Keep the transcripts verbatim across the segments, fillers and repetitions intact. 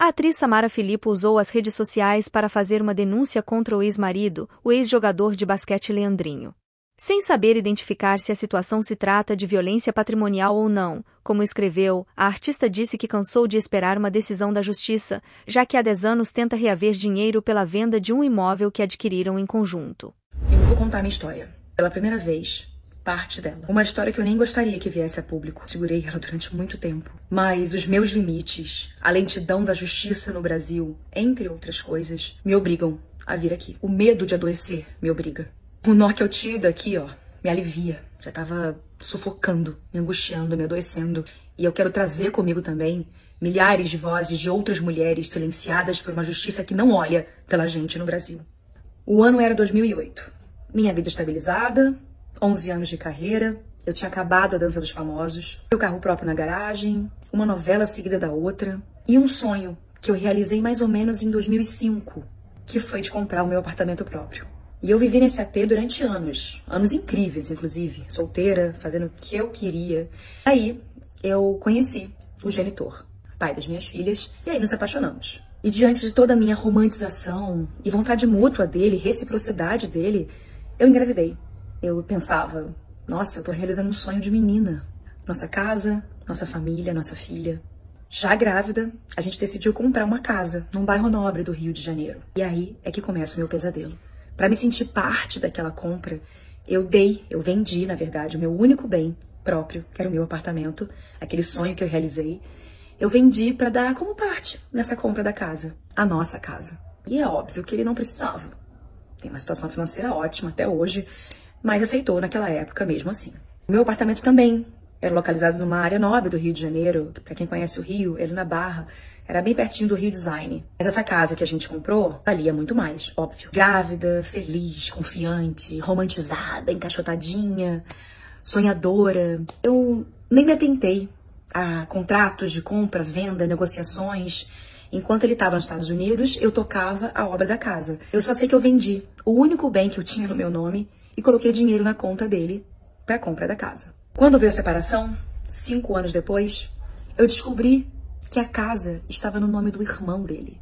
A atriz Samara Filippo usou as redes sociais para fazer uma denúncia contra o ex-marido, o ex-jogador de basquete Leandrinho. Sem saber identificar se a situação se trata de violência patrimonial ou não, como escreveu, a artista disse que cansou de esperar uma decisão da justiça, já que há dez anos tenta reaver dinheiro pela venda de um imóvel que adquiriram em conjunto. Eu vou contar minha história. Pela primeira vez, parte dela. Uma história que eu nem gostaria que viesse a público. Segurei ela durante muito tempo. Mas os meus limites, a lentidão da justiça no Brasil, entre outras coisas, me obrigam a vir aqui. O medo de adoecer me obriga. O nó que eu tiro daqui, ó, me alivia. Já tava sufocando, me angustiando, me adoecendo. E eu quero trazer comigo também milhares de vozes de outras mulheres silenciadas por uma justiça que não olha pela gente no Brasil. O ano era dois mil e oito. Minha vida estabilizada, onze anos de carreira, eu tinha acabado a Dança dos Famosos, meu carro próprio na garagem, uma novela seguida da outra e um sonho que eu realizei mais ou menos em dois mil e cinco, que foi de comprar o meu apartamento próprio. E eu vivi nesse A P durante anos, anos incríveis, inclusive, solteira, fazendo o que eu queria. Aí eu conheci o genitor, pai das minhas filhas, e aí nos apaixonamos. E diante de toda a minha romantização e vontade mútua dele, reciprocidade dele, eu engravidei. Eu pensava, nossa, eu tô realizando um sonho de menina. Nossa casa, nossa família, nossa filha. Já grávida, a gente decidiu comprar uma casa num bairro nobre do Rio de Janeiro. E aí é que começa o meu pesadelo. Para me sentir parte daquela compra, eu dei, eu vendi, na verdade, o meu único bem próprio, que era o meu apartamento, aquele sonho que eu realizei. Eu vendi para dar como parte nessa compra da casa, a nossa casa. E é óbvio que ele não precisava. Tem uma situação financeira ótima até hoje, mas aceitou naquela época mesmo assim. O meu apartamento também era localizado numa área nobre do Rio de Janeiro. Para quem conhece o Rio, ele na Barra, era bem pertinho do Rio Design. Mas essa casa que a gente comprou valia muito mais, óbvio. Grávida, feliz, confiante, romantizada, encaixotadinha, sonhadora. Eu nem me atentei a contratos de compra, venda, negociações. Enquanto ele estava nos Estados Unidos, eu tocava a obra da casa. Eu só sei que eu vendi o único bem que eu tinha no meu nome e coloquei dinheiro na conta dele para a compra da casa. Quando veio a separação, cinco anos depois, eu descobri que a casa estava no nome do irmão dele.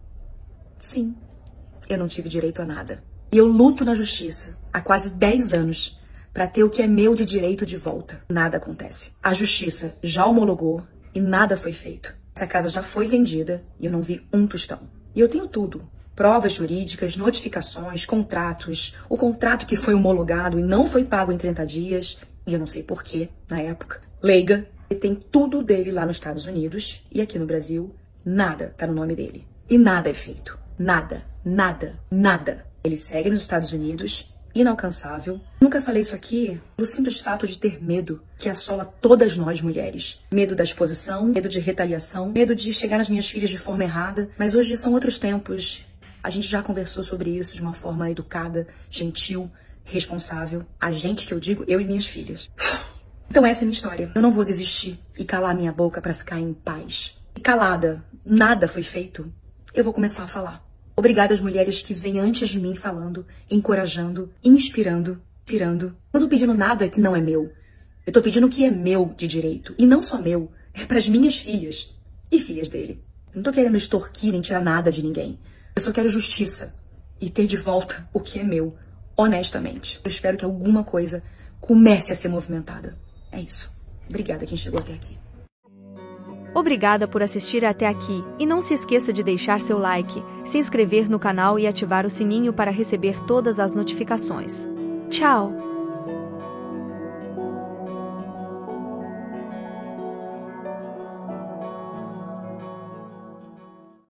Sim, eu não tive direito a nada. E eu luto na justiça há quase dez anos para ter o que é meu de direito de volta. Nada acontece. A justiça já homologou e nada foi feito. Essa casa já foi vendida e eu não vi um tostão. E eu tenho tudo. Provas jurídicas, notificações, contratos, o contrato que foi homologado e não foi pago em trinta dias, e eu não sei porquê, na época. Leiga, ele tem tudo dele lá nos Estados Unidos e aqui no Brasil, nada tá no nome dele. E nada é feito. Nada, nada, nada. Ele segue nos Estados Unidos, inalcançável. Nunca falei isso aqui pelo simples fato de ter medo que assola todas nós mulheres. Medo da exposição, medo de retaliação, medo de chegar nas minhas filhas de forma errada. Mas hoje são outros tempos. A gente já conversou sobre isso de uma forma educada, gentil, responsável. A gente que eu digo, eu e minhas filhas. Então essa é a minha história. Eu não vou desistir e calar minha boca pra ficar em paz. E calada, nada foi feito, eu vou começar a falar. Obrigada às mulheres que vêm antes de mim falando, encorajando, inspirando, inspirando. Eu não tô pedindo nada que não é meu. Eu tô pedindo o que é meu de direito. E não só meu, é pras minhas filhas e filhas dele. Eu não tô querendo extorquir nem tirar nada de ninguém. Eu só quero justiça e ter de volta o que é meu, honestamente. Eu espero que alguma coisa comece a ser movimentada. É isso. Obrigada quem chegou até aqui. Obrigada por assistir até aqui, e não se esqueça de deixar seu like, se inscrever no canal e ativar o sininho para receber todas as notificações. Tchau!